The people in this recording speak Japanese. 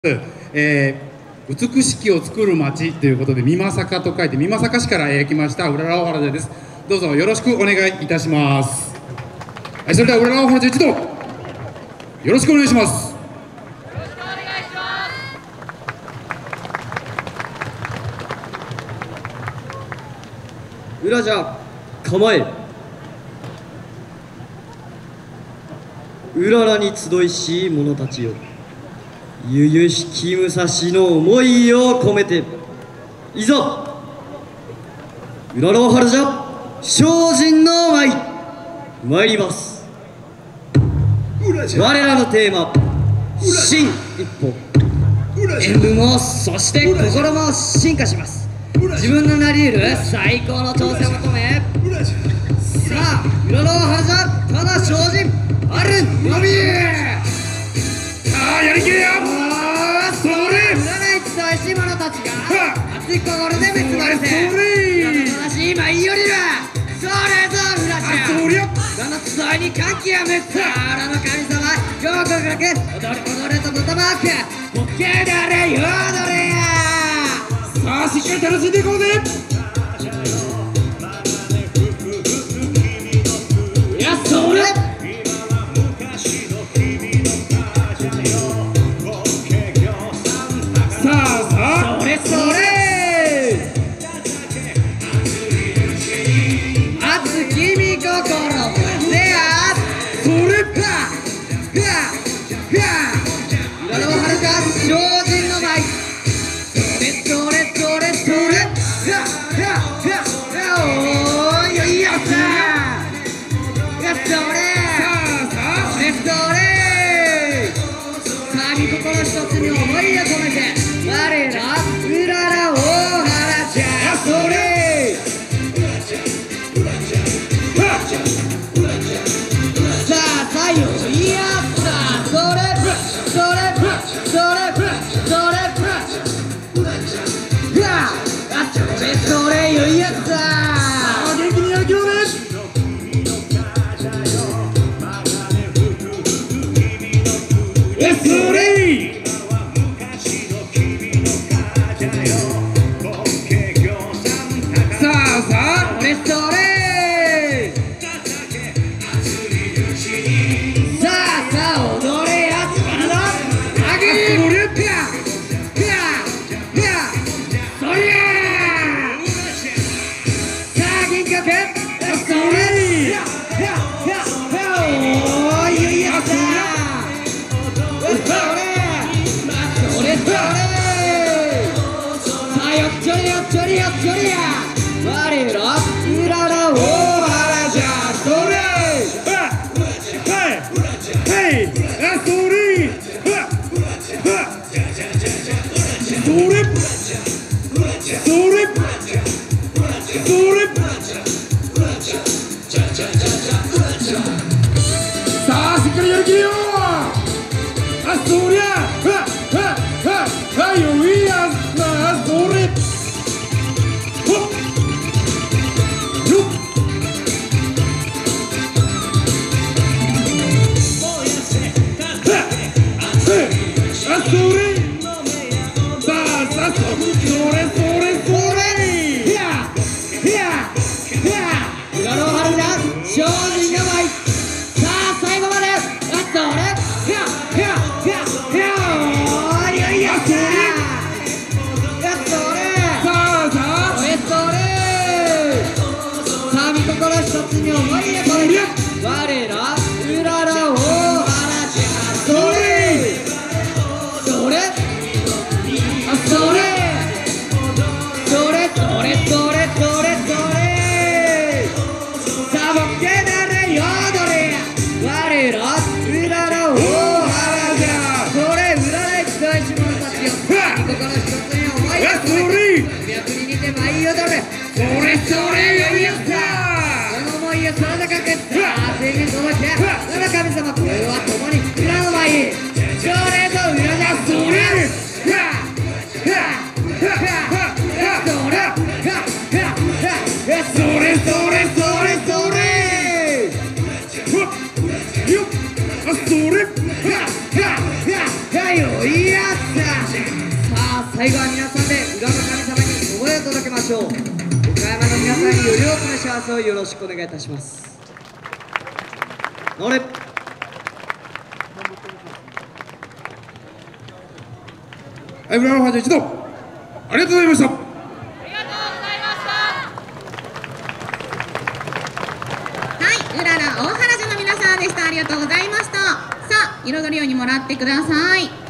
美しきを作る町ということで、美作と書いて美作市から来ましたうららおはらです。どうぞよろしくお願いいたします。はい、それではうららおはら一同よろしくお願いします。 裏じゃ構え、うららに集いし者たちよ、ゆゆしき武蔵の思いを込めて、いざうららおはらじゃ精進の舞参ります。我らのテーマ、新一歩。演舞もそして心も進化します。自分のなり得る最高の挑戦を求め、さあうららおはらじゃただ精進あるのみ。 さあやりきれや。それ占い伝えし者たちが熱い心で結ばれて、正しい舞い降りる。それぞうらじゃそりゃその集いに歓喜やめっさらの神様よくかけ踊れと言葉くボケだれよ踊れや。 さあしっかり楽しんでいこうぜ。 いやそれ心一つに思いを込めて、我らうらら大原じゃそれ。さあ太陽いやったそれそれそれそれそれよいやった。 元気にやる気をね。それ我らうらら大原じゃそれ。 さあしっかりやる気よ。そりゃよいやなそれ。 心一つに思いを込めて、我らうらら大原じゃそれそれそれそれそれそれそれそれさあボケだれよ踊れや。我らうらら大原じゃそれ占い伝えし者たちよ、心一つに思いを込めて脈に似て舞い踊れ。それそれよいやった体かけた正義届け裏神様これは共に裏の舞それと裏じゃそれそれそれそれそれそれよいやった。 あ最後は皆さんで裏の神様に覚えを届けましょう。岡山の皆さんにより多くの幸せをよろしくお願いいたします。乗れ。 はい、浦和ローハー一同ありがとうございました。 はい、うらら大原女の皆さんでした。ありがとうございました。さあ、彩りをにもらってください。